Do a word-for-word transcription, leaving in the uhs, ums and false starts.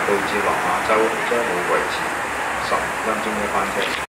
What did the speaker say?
導致落馬洲將會維持十五分鐘嘅班車。